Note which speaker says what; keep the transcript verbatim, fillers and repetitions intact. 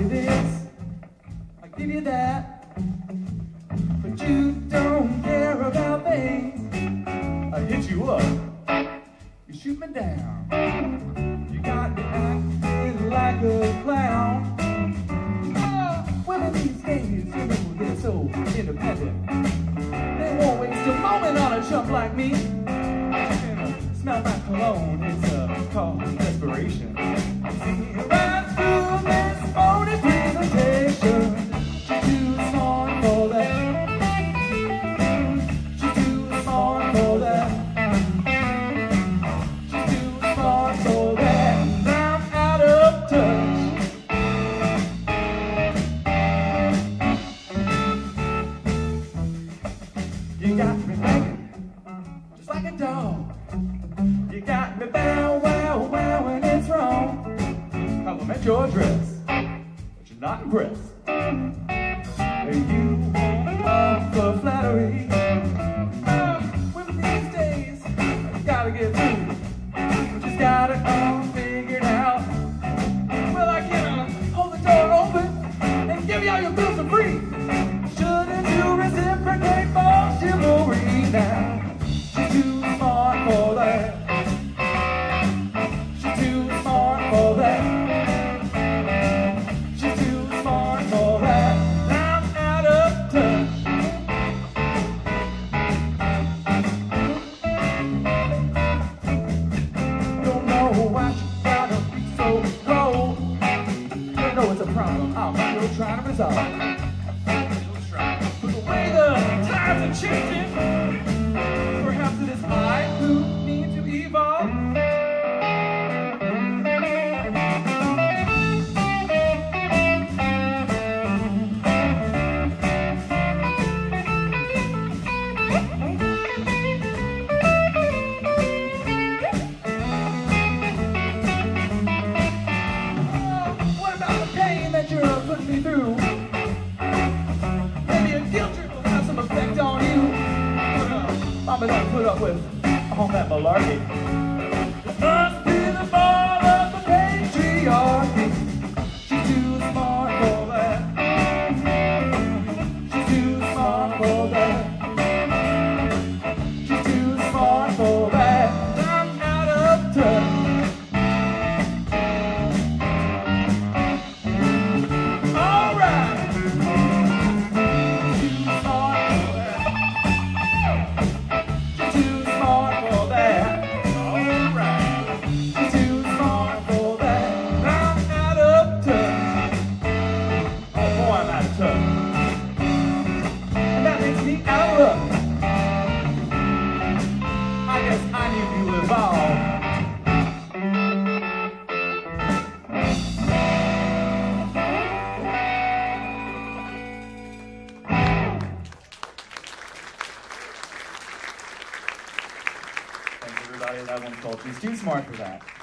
Speaker 1: you this, I give you that, but you don't care about things. I hit you up, you shoot me down. You got me acting like a clown. Oh, women these days, you know, they're so independent. They won't waste a moment on a chump like me. Smell my cologne, it's uh, called desperation. See, right through this phony presentation, she's too smart for that. She's too smart for that. She's too smart for that. I'm out of touch. You got me begging, just like a dog. You got me bow, wow, wow, and it's wrong. Compliment your dress, but you're not impressed. You won't offer flattery. Oh, women these days, you gotta get through. You just got it all figured out. Well, I can uh, hold the door open and give you all your bills for free. Shouldn't you reciprocate for chivalry now? She's too smart for that. She's too smart for that. She's too smart for that. I'm out of touch. Don't know why you gotta be so cold. You know it's a problem I'm still trying to resolve. But the way the times are changing, perhaps it is I who need to evolve. That you're putting me through. Maybe a guilt trip will have some effect on you. But uh, Mama don't put up with all that malarkey. It must be the fall of the patriarchy. She's too smart for that. She's too smart for that. She's too smart for that. I'm out of touch. I guess I need to evolve. Thanks everybody. That one's called She's Too Smart for That.